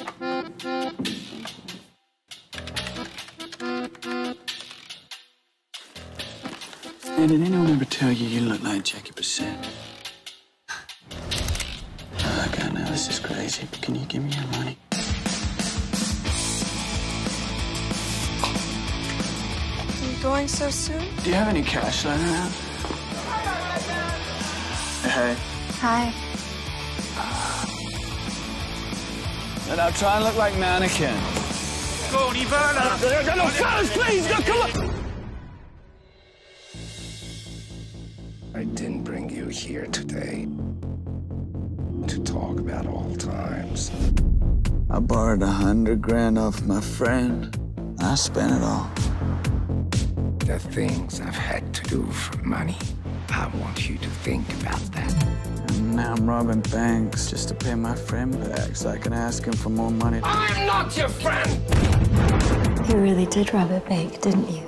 Hey, did anyone ever tell you you look like Jackie Bissett? Oh, God, now this is crazy, but can you give me your money? Are you going so soon? Do you have any cash lying around? Hey. Hi. And I'll try and look like mannequin. Go on, Ivana! No, fellas, please, no, come on! I didn't bring you here today to talk about old times. I borrowed $100 grand off my friend. I spent it all. The things I've had to do for money. I want you to think about that. And now I'm robbing banks just to pay my friend back so I can ask him for more money. I'm not your friend! You really did rob a bank, didn't you?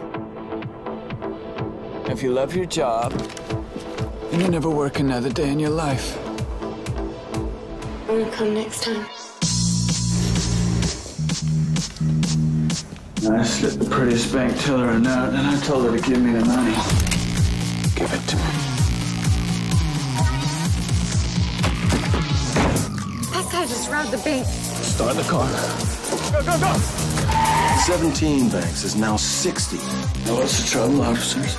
If you love your job, then you never work another day in your life. I'm gonna come next time. I slipped the prettiest bank teller a note, and I told her to give me the money. Give it to me. That guy just robbed the bank. Start the car. Go, go, go! 17 banks is now 60. Now what's the trouble, officers?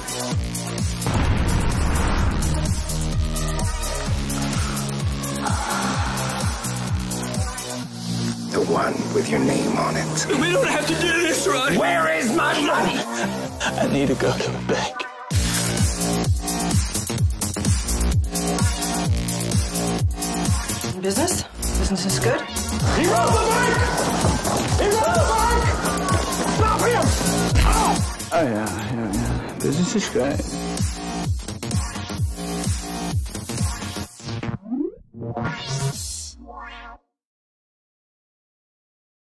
The one with your name on it. We don't have to do this, right? Where is my money? I need to go to the bank. Business? Business is good? He robbed the bank! He robbed the bank! Stop him! Oh, yeah. Business is great.